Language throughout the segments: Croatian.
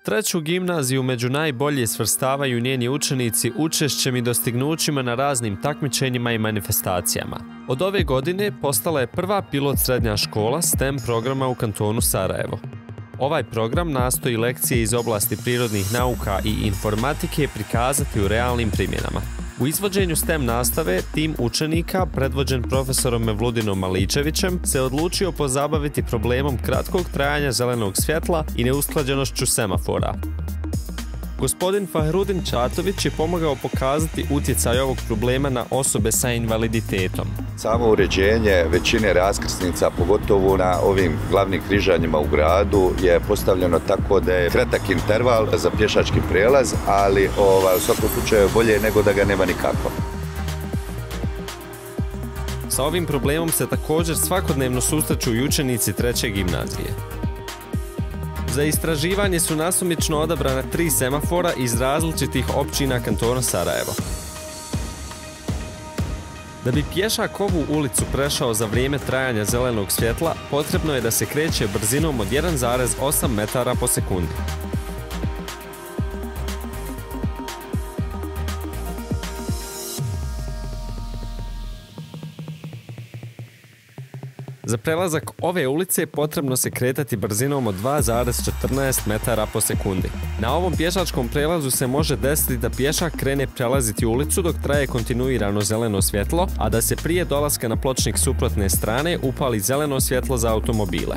Treću gimnaziju među najbolje svrstavaju njeni učenici učešćem i dostignućima na raznim takmičenjima i manifestacijama. Od ove godine postala je prva pilot srednja škola STEM programa u kantonu Sarajevo. Ovaj program nastoji lekcije iz oblasti prirodnih nauka i informatike prikazati u realnim primjenama. U izvođenju STEM nastave tim učenika, predvođen profesorom Mevludinom Maličevićem, se odlučio pozabaviti problemom kratkog trajanja zelenog svjetla i neusklađenošću semafora. Gospodin Fahrudin Čatović je pomogao pokazati utjecaj ovog problema na osobe sa invaliditetom. Samo uređenje većine raskrsnica, pogotovo na ovim glavnim križanjima u gradu, je postavljeno tako da je kratak interval za pješački prijelaz, ali u svakom slučaju bolje nego da ga nema nikako. Sa ovim problemom se također svakodnevno susreću i učenici treće gimnazije. Za istraživanje su nasumično odabrana 3 semafora iz različitih općina kantona Sarajevo. Da bi pješak ovu ulicu prešao za vrijeme trajanja zelenog svjetla, potrebno je da se kreće brzinom od 1,8 metara po sekundi. Za prelazak ove ulice potrebno se kretati brzinom od 2,14 metara po sekundi. Na ovom pješačkom prelazu se može desiti da pješak krene prelaziti ulicu dok traje kontinuirano zeleno svjetlo, a da se prije dolaska na pločnik suprotne strane upali zeleno svjetlo za automobile.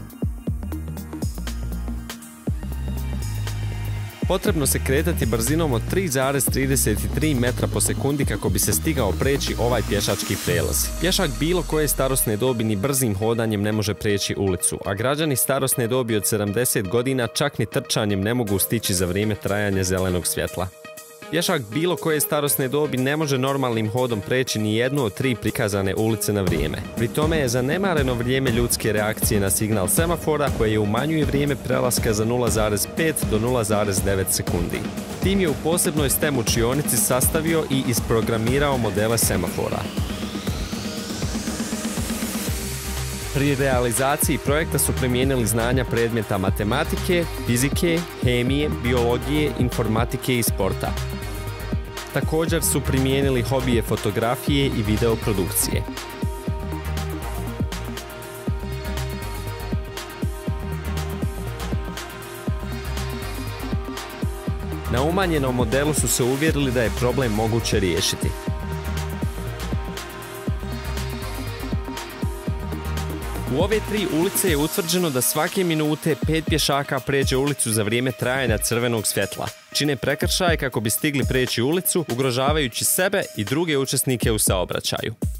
Potrebno se kretati brzinom od 3,33 metra po sekundi kako bi se stigao preći ovaj pješački prijelaz. Pješak bilo koje starosne dobi ni brzim hodanjem ne može preći ulicu, a građani starosne dobi od 70 godina čak ni trčanjem ne mogu stići za vrijeme trajanja zelenog svjetla. Pješak bilo koje starosne dobi ne može normalnim hodom preći ni jednu od 3 prikazane ulice na vrijeme. Pri tome je zanemareno vrijeme ljudske reakcije na signal semafora koje umanjuje vrijeme prelaska za 0,5 do 0,9 sekundi. Tim je u posebnoj STEM učionici sastavio i isprogramirao modele semafora. Pri realizaciji projekta su primijenili znanja predmeta matematike, fizike, hemije, biologije, informatike i sporta. Također su primijenili hobije fotografije i videoprodukcije. Na umanjenom modelu su se uvjerili da je problem moguće riješiti. U ove 3 ulice je utvrđeno da svake minute 5 pješaka pređe ulicu za vrijeme trajanja crvenog svjetla. Čine prekršaj kako bi stigli preći ulicu, ugrožavajući sebe i druge učesnike u saobraćaju.